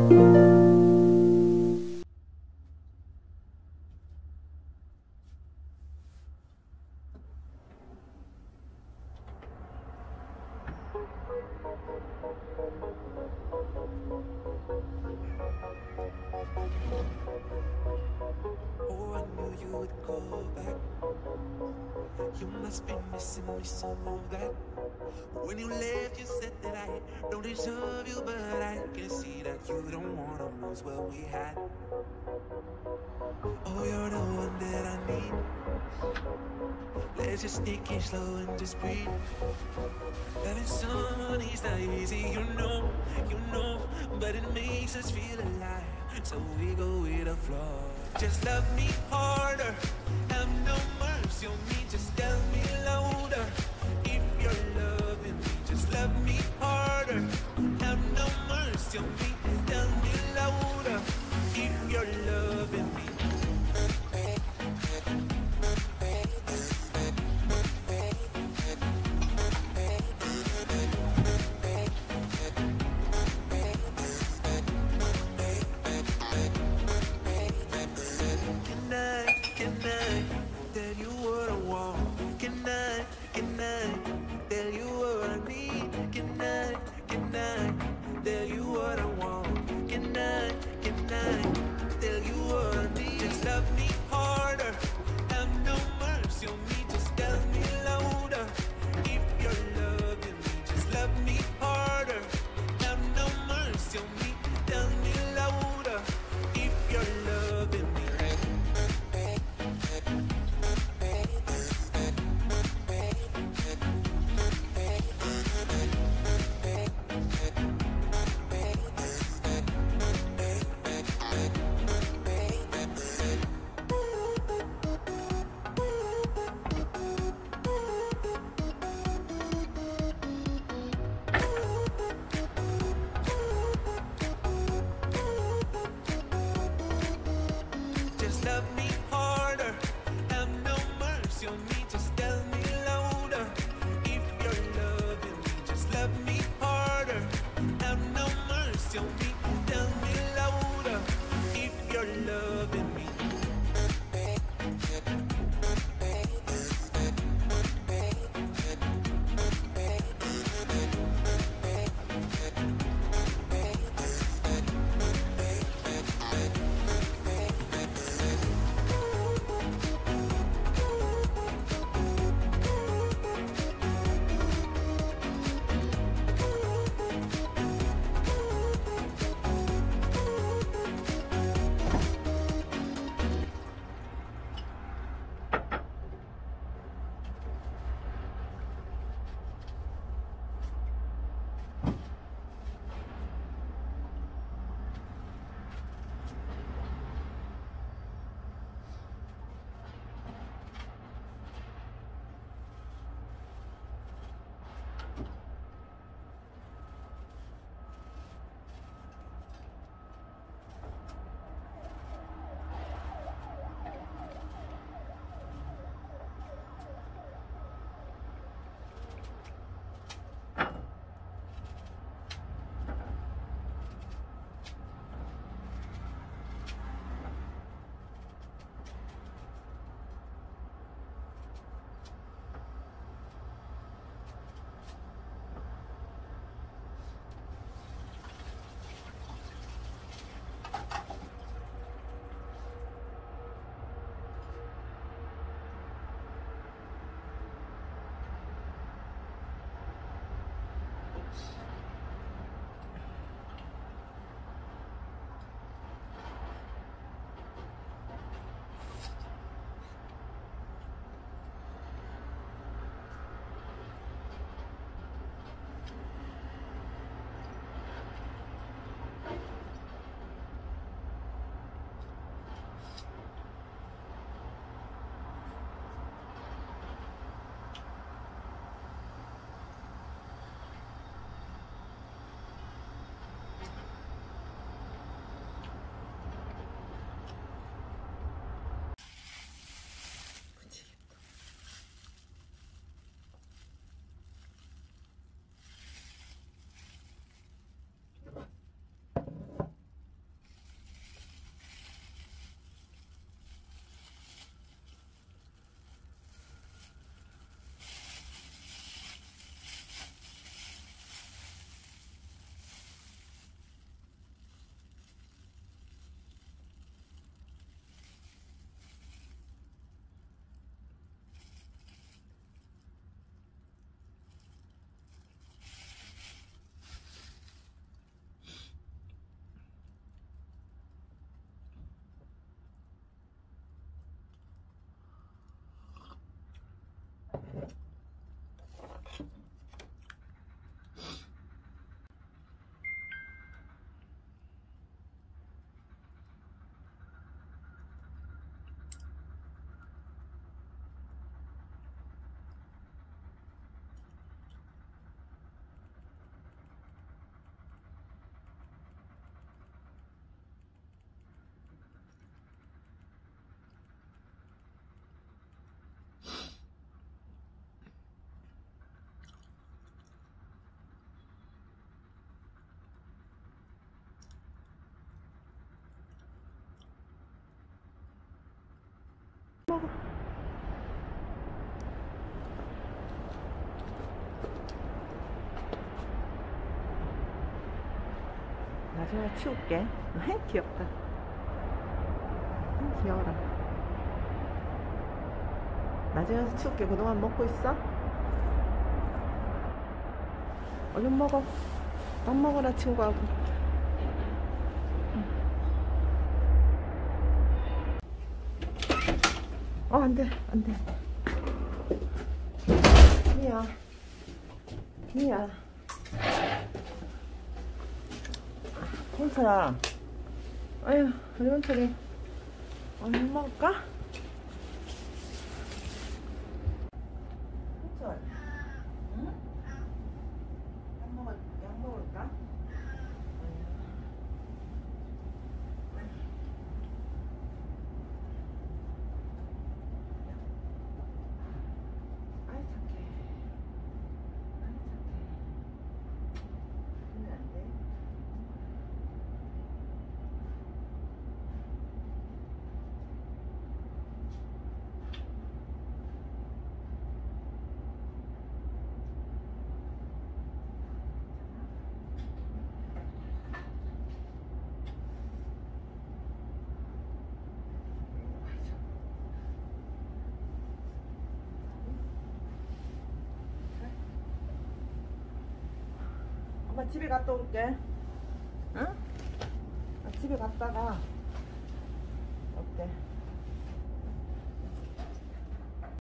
Oh, I knew you would call back. You must be missing me so bad. When you left, you said that I don't deserve you, but I can see that you don't wanna lose what we had. Oh, you're the one that I need. Let's just take it slow and just breathe. Loving someone is not easy, you know, but it makes us feel alive, so we go with the flow. Just love me harder, have no mercy on me, just tell me louder. If you're loving me, just love me harder, have no mercy on me, tell me louder. If you're loving me. Can I tell you what I want? Can 먹어. 나중에 치울게. 귀엽다. 귀여워라. 나중에 와서 치울게. 그동안 먹고 있어? 얼른 먹어. 밥 먹어라, 친구하고. 안 돼, 안 돼. 미야. 미야. 홍철아. 아유, 우리 홍철이. 얼른 먹을까? 홍철. 응? 약 먹을까? 아이 착해. 아이 착해. 그러면 안 돼. 엄마 집에 갔다 올게. 응? 집에 갔다가 어때?